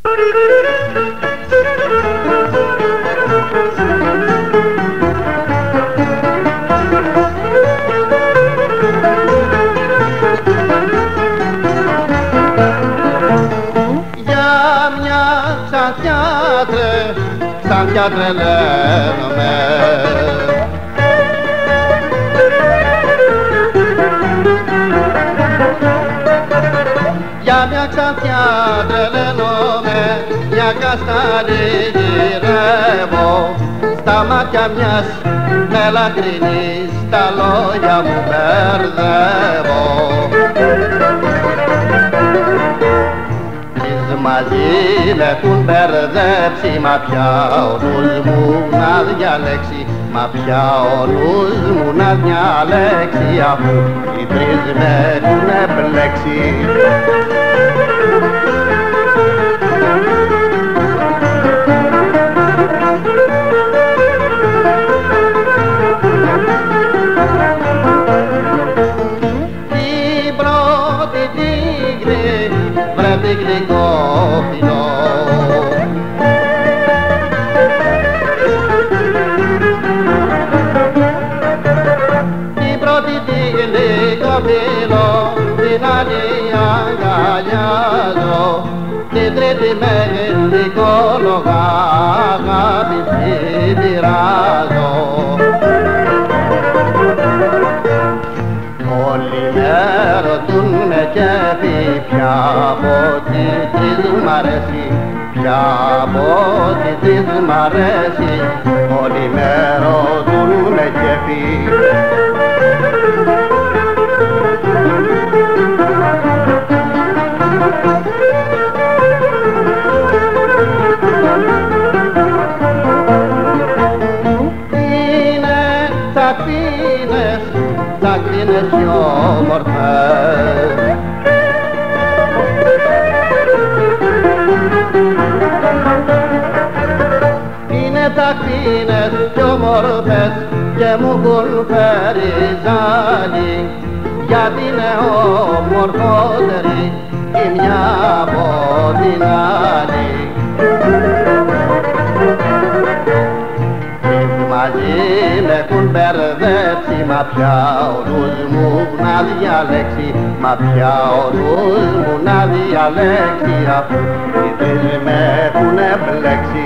Σαν πια τρελαίνομαι. Για μια ξανθιά τρελαίνομαι, μια καστανή γυρεύω, στα μάτια μιας μελαχρινής τα λόγια μου μπερδεύω. Μαζί με έχουν μπερδέψει, μα πια ο νους μου να διαλέξει, μα πια ο νους μου να διαλέξει, αφού οι τρεις με έχουν επιλέξει. Την πρώτη τίγρη βρε την γλυκόφυλλο, την πρώτη την γλυκόφυλλο, την άλλη αγκαλιάζω, την τρίτη με γλυκόλογα αγάπη συμπειράζω. Όλοι με ρωτούνε και ποια από τι της μ' αρέσει, ποια από τι της μ' αρέσει, όλοι με ρωτούνε και είναι τσακπίνες, τσακπίνες κι όμορφες. Είναι τσακπίνες κι όμορφες και μου έχουν φέρει ζάλι, γιατί είναι όμορφότερη η μια από την άλλη. Μαζί με έχουν μπερδέψει, μα πια ο νους μου να διαλέξει, μα πια ο νους μου να διαλέξει, αφού οι τρεις με έχουν εμπλέξει.